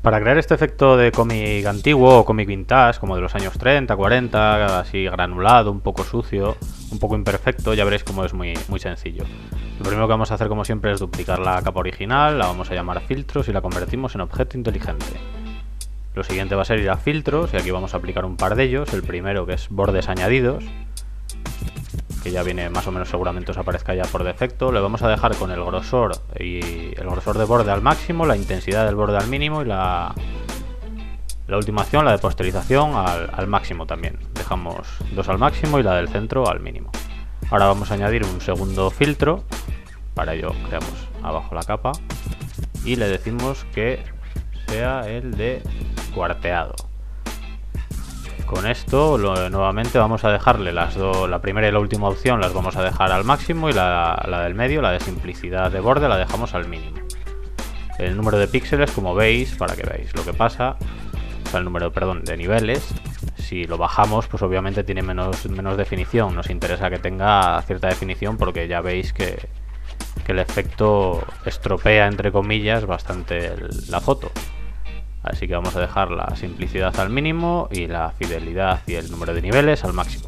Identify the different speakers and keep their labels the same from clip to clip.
Speaker 1: Para crear este efecto de cómic antiguo o cómic vintage, como de los años 30, 40, así granulado, un poco sucio, un poco imperfecto, ya veréis cómo es muy sencillo. Lo primero que vamos a hacer, como siempre, es duplicar la capa original, la vamos a llamar filtros y la convertimos en objeto inteligente. Lo siguiente va a ser ir a filtros y aquí vamos a aplicar un par de ellos. El primero, que es bordes añadidos, que ya viene más o menos, seguramente os aparezca ya por defecto. Le vamos a dejar con el grosor de borde al máximo, la intensidad del borde al mínimo y la última opción, la de posterización, al máximo también. Dejamos 2 al máximo y la del centro al mínimo. Ahora vamos a añadir un segundo filtro. Para ello creamos abajo la capa y le decimos que sea el de cuarteado. Con esto nuevamente vamos a dejarle la primera y la última opción, las vamos a dejar al máximo, y la del medio, la de simplicidad de borde, la dejamos al mínimo. El número de píxeles, como veis, para que veáis lo que pasa, o sea, el número, perdón, de niveles, si lo bajamos, pues obviamente tiene menos definición. Nos interesa que tenga cierta definición porque ya veis que el efecto estropea, entre comillas, bastante la foto. Así que vamos a dejar la simplicidad al mínimo y la fidelidad y el número de niveles al máximo.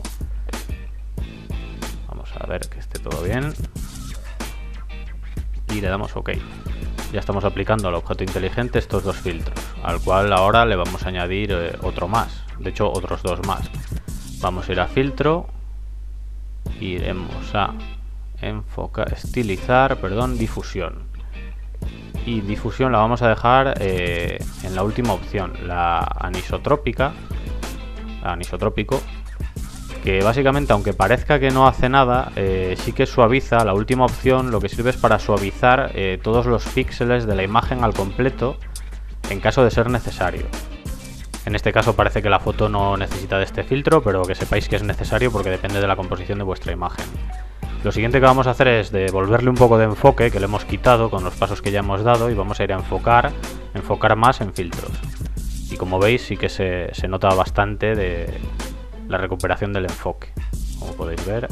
Speaker 1: Vamos a ver que esté todo bien. Y le damos OK. Ya estamos aplicando al objeto inteligente estos dos filtros, al cual ahora le vamos a añadir otro más. De hecho, otros dos más. Vamos a ir a filtro. Iremos a estilizar, difusión. Y difusión la vamos a dejar en la última opción, la anisotrópico, que básicamente, aunque parezca que no hace nada, sí que suaviza. La última opción lo que sirve es para suavizar todos los píxeles de la imagen al completo en caso de ser necesario. En este caso parece que la foto no necesita de este filtro, pero que sepáis que es necesario porque depende de la composición de vuestra imagen. Lo siguiente que vamos a hacer es devolverle un poco de enfoque, que le hemos quitado con los pasos que ya hemos dado, y vamos a ir a enfocar más en filtros. Y como veis, sí que se nota bastante de la recuperación del enfoque, como podéis ver.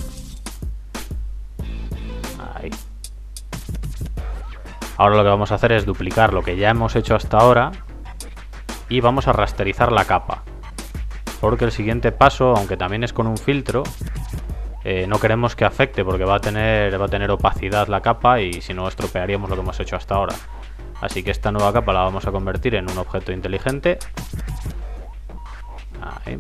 Speaker 1: Ahí. Ahora lo que vamos a hacer es duplicar lo que ya hemos hecho hasta ahora y vamos a rasterizar la capa, porque el siguiente paso, aunque también es con un filtro, no queremos que afecte porque va a tener opacidad la capa y si no estropearíamos lo que hemos hecho hasta ahora. Así que esta nueva capa la vamos a convertir en un objeto inteligente. Ahí.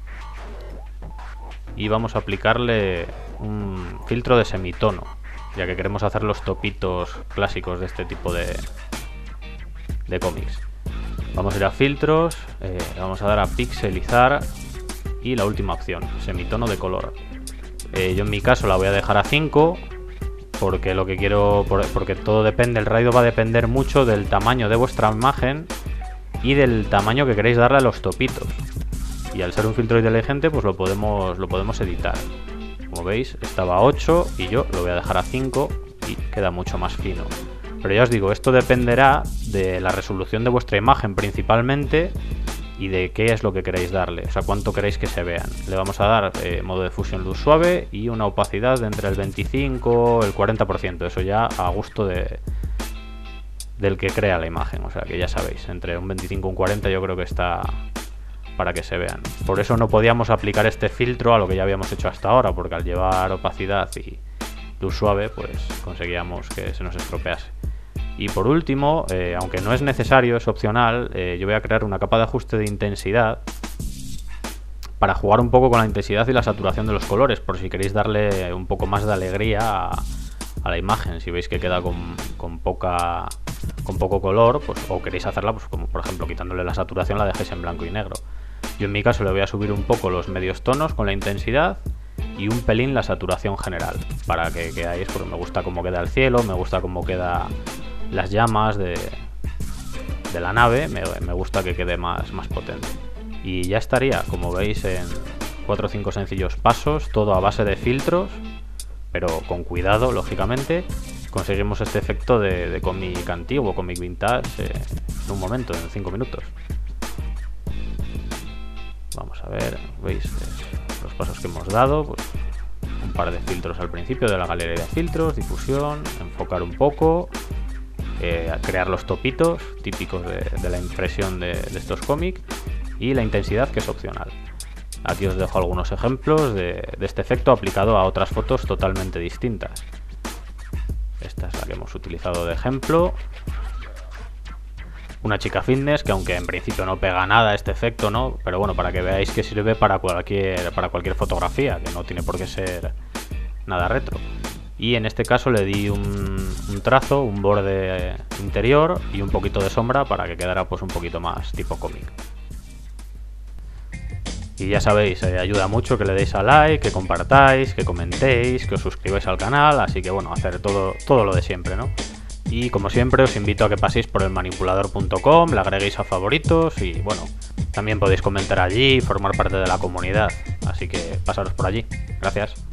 Speaker 1: Y vamos a aplicarle un filtro de semitono, ya que queremos hacer los topitos clásicos de este tipo de cómics. Vamos a ir a filtros, vamos a dar a pixelizar y la última opción, semitono de color. Yo en mi caso la voy a dejar a 5 porque lo que quiero, porque todo depende, el radio va a depender mucho del tamaño de vuestra imagen y del tamaño que queréis darle a los topitos. Y al ser un filtro inteligente, pues lo podemos editar. Como veis, estaba a 8 y yo lo voy a dejar a 5 y queda mucho más fino. Pero ya os digo, esto dependerá de la resolución de vuestra imagen principalmente y de qué es lo que queréis darle, o sea, cuánto queréis que se vean. Le vamos a dar modo de fusión luz suave y una opacidad de entre el 25 y el 40%, eso ya a gusto del que crea la imagen, o sea, que ya sabéis, entre un 25 y un 40 yo creo que está para que se vean. Por eso no podíamos aplicar este filtro a lo que ya habíamos hecho hasta ahora, porque al llevar opacidad y luz suave, pues conseguíamos que se nos estropease. Y por último, aunque no es necesario, es opcional, yo voy a crear una capa de ajuste de intensidad para jugar un poco con la intensidad y la saturación de los colores, por si queréis darle un poco más de alegría a la imagen. Si veis que queda con poco color, pues, o queréis hacerla, pues, como por ejemplo quitándole la saturación, la dejéis en blanco y negro. Yo en mi caso le voy a subir un poco los medios tonos con la intensidad y un pelín la saturación general, para que veáis, porque me gusta cómo queda el cielo, me gusta cómo queda las llamas de la nave, me gusta que quede más potente. Y ya estaría, como veis, en 4 o 5 sencillos pasos, todo a base de filtros, pero con cuidado, lógicamente, conseguimos este efecto de cómic antiguo, cómic vintage, en un momento, en 5 minutos. Vamos a ver, veis los pasos que hemos dado, pues un par de filtros al principio de la galería de filtros, difusión, enfocar un poco crear los topitos típicos de la impresión de estos cómics, y la intensidad, que es opcional. Aquí os dejo algunos ejemplos de este efecto aplicado a otras fotos totalmente distintas. Esta es la que hemos utilizado de ejemplo. Una chica fitness, que aunque en principio no pega nada este efecto, ¿no? Pero bueno, para que veáis que sirve para cualquier fotografía, que no tiene por qué ser nada retro. Y en este caso le di un trazo, un borde interior y un poquito de sombra para que quedara pues un poquito más tipo cómic. Y ya sabéis, ayuda mucho que le deis a like, que compartáis, que comentéis, que os suscribáis al canal, así que bueno, hacer todo lo de siempre, ¿no? Y como siempre os invito a que paséis por elmanipulador.com, le agreguéis a favoritos y bueno, también podéis comentar allí y formar parte de la comunidad, así que pasaros por allí. Gracias.